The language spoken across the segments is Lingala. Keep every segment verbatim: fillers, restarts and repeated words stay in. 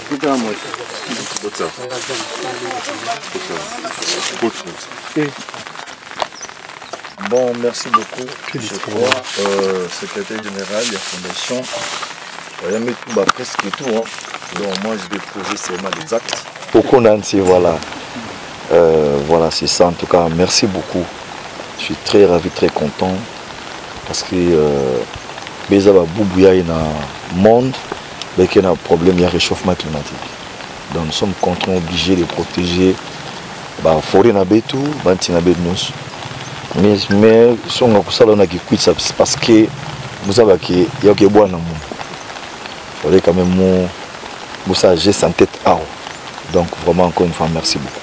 Bon, merci beaucoup. Je crois, euh, secrétaire général de la fondation, il y a tout, bah, presque tout. Hein. Donc moi je vais poser seulement les actes. Beaucoup d'entiers, voilà. Euh, voilà, c'est ça en tout cas. Merci beaucoup. Je suis très ravi, très content. Parce que les euh, boubouya il y a un monde, mais qu'il y a un problème, il y a un réchauffement climatique. Donc nous sommes contraints, obligés de protéger la forêt et tout, nous. Mais si on a ça, on a qui quitte parce que vous avez qu'il y a des bois dans le monde. Il faudrait quand même vous sager sans tête à. Donc vraiment encore une fois, merci beaucoup.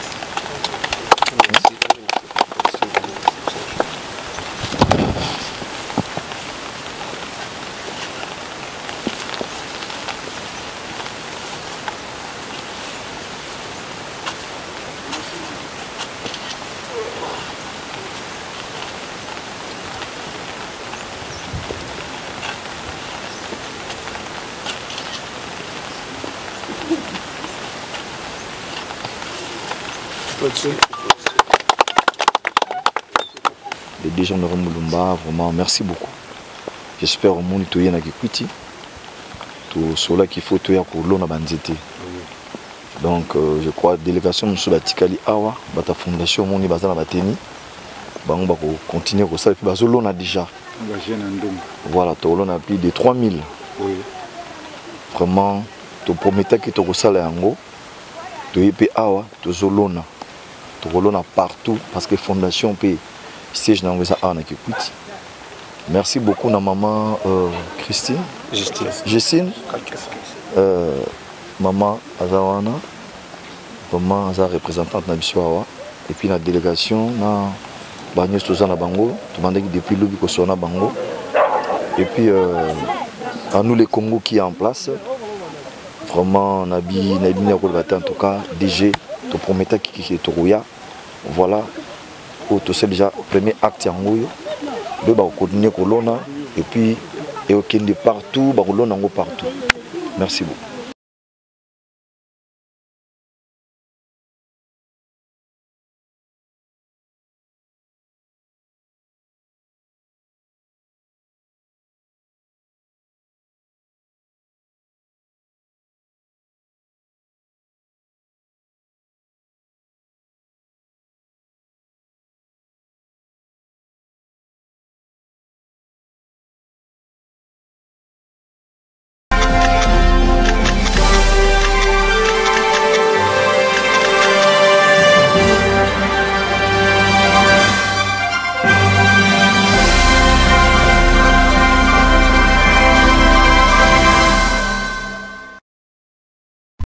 Les deux gens de Moulumba, vraiment merci beaucoup. J'espère au monde que tu as quitté. Tout cela qu'il faut pour l'eau na banzete. Donc euh, je crois délégation sur la Tikali Awa, la fondation Moni Bazana Bateni, on va continuer comme ça. Et puis l'eau a déjà. Voilà, l'eau a plus de trois mille. Oui. Vraiment, tu promets que tu as ça là en haut. Tu es Awa, tu as l'eau. Tu as partout parce que la fondation peut siège dans les arts qui coûte. Merci beaucoup à maman euh, Christine, Justine, Justine euh, maman Azawana, maman Aza représentante de Biswawa, et puis la délégation na Bagnos Tozana Bango, tout le monde depuis l'Ubi Kosona Bango, et puis euh, à nous les Congo qui est en place, vraiment Nabi Nabi Nakolvata en tout cas, D G, tu promets qui est Torouya, voilà. C'est déjà le premier acte en haut. De continuer et puis et au partout, partout. Merci beaucoup.